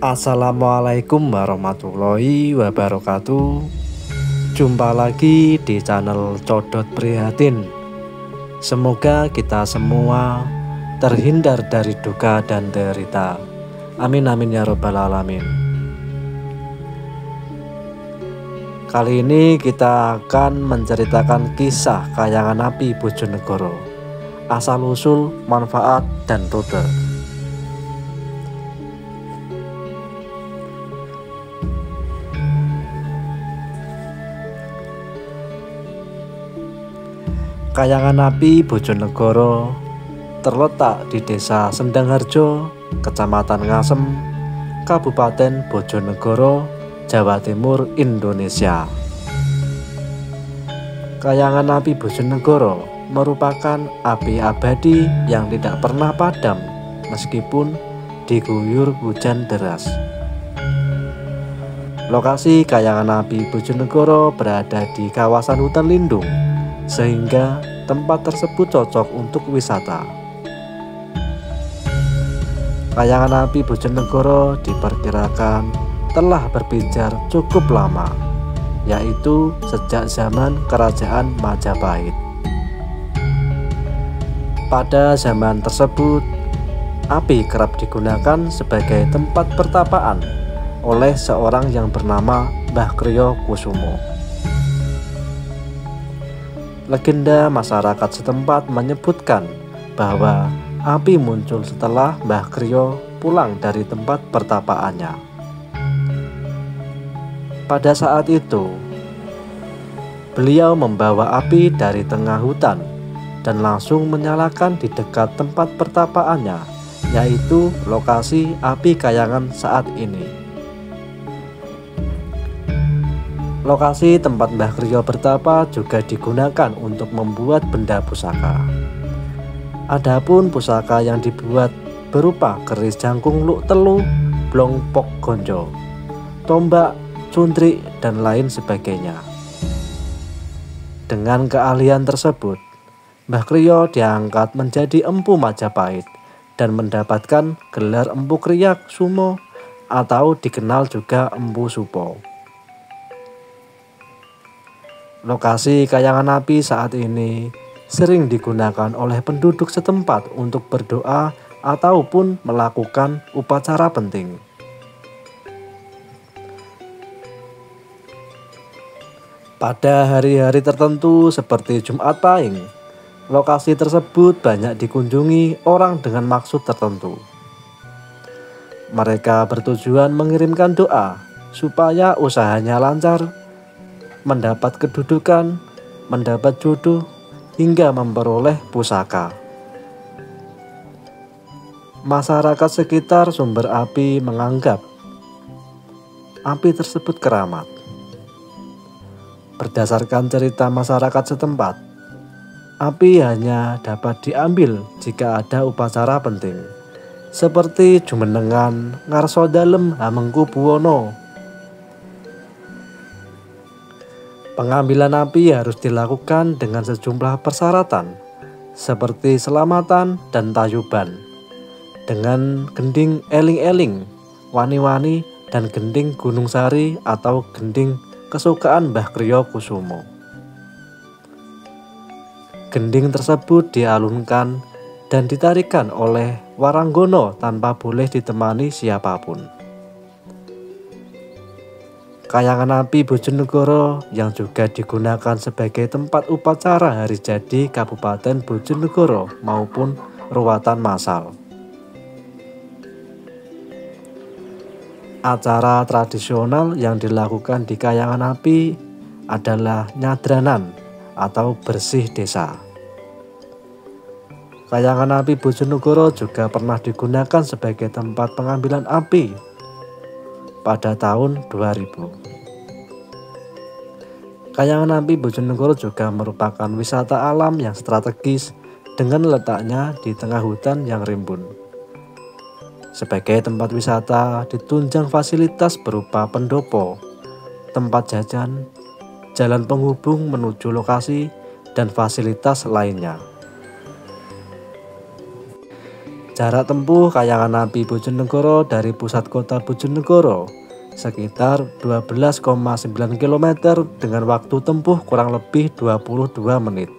Assalamualaikum warahmatullahi wabarakatuh. Jumpa lagi di channel Codot Prihatin. Semoga kita semua terhindar dari duka dan derita. Amin amin ya robbal alamin. Kali ini kita akan menceritakan kisah Kayangan Api Bojonegoro, asal usul, manfaat, dan rute. Kayangan Api Bojonegoro terletak di Desa Sendangharjo, Kecamatan Ngasem, Kabupaten Bojonegoro, Jawa Timur, Indonesia. Kayangan Api Bojonegoro merupakan api abadi yang tidak pernah padam meskipun diguyur hujan deras. Lokasi Kayangan Api Bojonegoro berada di kawasan hutan lindung, sehingga tempat tersebut cocok untuk wisata. Kayangan Api Bojonegoro diperkirakan telah berpijar cukup lama, yaitu sejak zaman Kerajaan Majapahit. Pada zaman tersebut, api kerap digunakan sebagai tempat pertapaan oleh seorang yang bernama Mbah Kriyo Kusumo. Legenda masyarakat setempat menyebutkan bahwa api muncul setelah Mbah Kriyo pulang dari tempat pertapaannya. Pada saat itu, beliau membawa api dari tengah hutan dan langsung menyalakan di dekat tempat pertapaannya, yaitu lokasi api Kayangan saat ini. Lokasi tempat Mbah Kriyo bertapa juga digunakan untuk membuat benda pusaka. Adapun pusaka yang dibuat berupa keris jangkung luk telu, blong pok gonjo, tombak, cuntrik, dan lain sebagainya. Dengan keahlian tersebut, Mbah Kriyo diangkat menjadi Empu Majapahit dan mendapatkan gelar Empu Kriyak Sumo atau dikenal juga Empu Supo. Lokasi Kayangan Api saat ini sering digunakan oleh penduduk setempat untuk berdoa ataupun melakukan upacara penting. Pada hari-hari tertentu seperti Jumat Pahing, lokasi tersebut banyak dikunjungi orang dengan maksud tertentu. Mereka bertujuan mengirimkan doa supaya usahanya lancar, mendapat kedudukan, mendapat jodoh, hingga memperoleh pusaka. Masyarakat sekitar sumber api menganggap api tersebut keramat. Berdasarkan cerita masyarakat setempat, api hanya dapat diambil jika ada upacara penting, seperti jumenengan ngarso dalem Hamengku Buwono. Pengambilan api harus dilakukan dengan sejumlah persyaratan seperti selamatan dan tayuban, dengan gending eling-eling, wani-wani, dan gending Gunung Sari atau gending kesukaan Mbah Kriyo Kusumo. Gending tersebut dialunkan dan ditarikan oleh waranggono tanpa boleh ditemani siapapun. Kayangan Api Bojonegoro yang juga digunakan sebagai tempat upacara hari jadi Kabupaten Bojonegoro maupun ruatan massal. Acara tradisional yang dilakukan di Kayangan Api adalah nyadranan atau bersih desa. Kayangan Api Bojonegoro juga pernah digunakan sebagai tempat pengambilan api pada tahun 2000. Kayangan Api Bojonegoro juga merupakan wisata alam yang strategis dengan letaknya di tengah hutan yang rimbun. Sebagai tempat wisata ditunjang fasilitas berupa pendopo, tempat jajan, jalan penghubung menuju lokasi, dan fasilitas lainnya. Jarak tempuh Kayangan Api Bojonegoro dari pusat kota Bojonegoro sekitar 12,9 km dengan waktu tempuh kurang lebih 22 menit.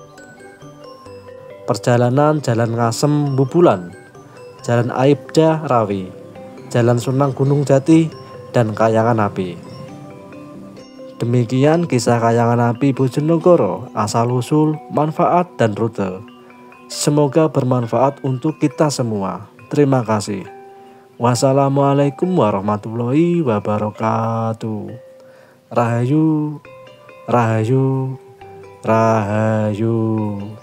Perjalanan Jalan Ngasem Bubulan, Jalan Aibda Rawi, Jalan Sunang Gunung Jati, dan Kayangan Api. Demikian kisah Kayangan Api Bojonegoro, asal-usul, manfaat, dan rute. Semoga bermanfaat untuk kita semua. Terima kasih. Wassalamualaikum warahmatullahi wabarakatuh. Rahayu, rahayu, rahayu.